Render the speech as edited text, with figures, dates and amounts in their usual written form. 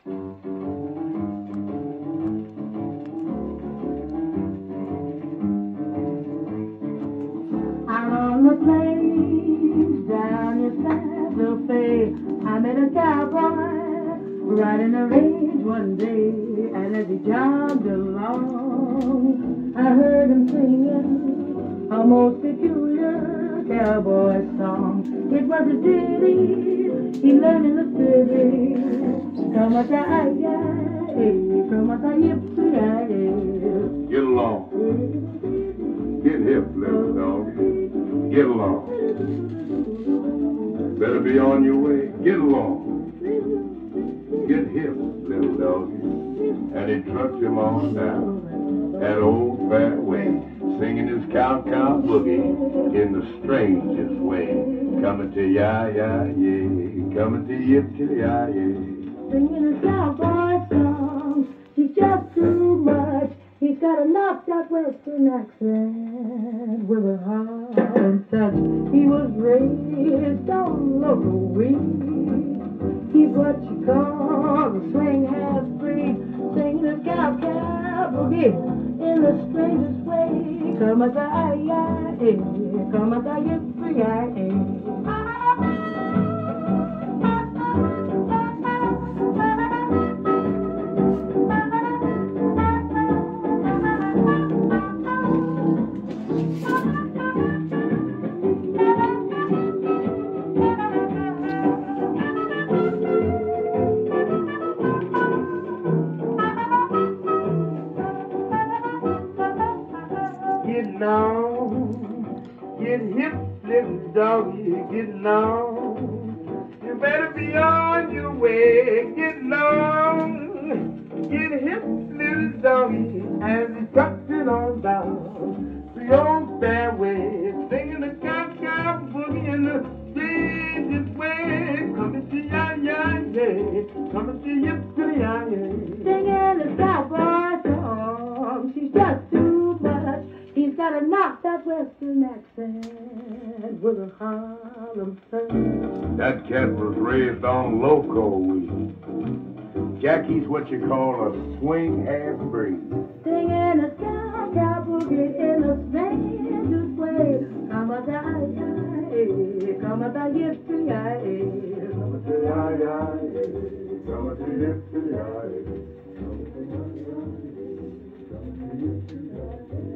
Out on the plains down in Santa Fe, I met a cowboy riding a range one day, and as he jogged along, I heard him singing a most peculiar cowboy song. It was a ditty he learned in the city. Come a die, come a die, yippee. Get along. Get hip, little dog. Get along. Better be on your way. Get along. Get hip, little dog. And he trucked him on down that old fairway, singing his cow-cow boogie in the strangest way. Coming to ya-ya-yay, coming to yip-to-ya-yay. Singing a cowboy song, he's just too much. He's got a knocked out western accent with a Harlem touch. He was raised on local weed. He's what you call a swing half-breed, singing a cow-cow boogie in the strangest way. Come a die, come a die, yippee-yi-yi. Getting on, get hip, little doggy, getting on. You better be on your way, getting on. Get hip, little doggy, as he trucks it on down the old fairway, singing the cow-cow boogie in the strangest way. Coming to ya-ya-yay, coming to yip-to-ya-yay. Singing a cowboy song, she's just too much. He's got a knocked out western accent with a Harlem touch. That cat was raised on loco weed. Jackie's what you call a swing half-breed. Singing a cow-cow boogie in the strangest way. Come a die, come a die, yippee-yi-yi. Come to ya-ya-yay, come to yip-to-ya-yay. Come to ya-ya-yay, come to yip-to-ya-yay.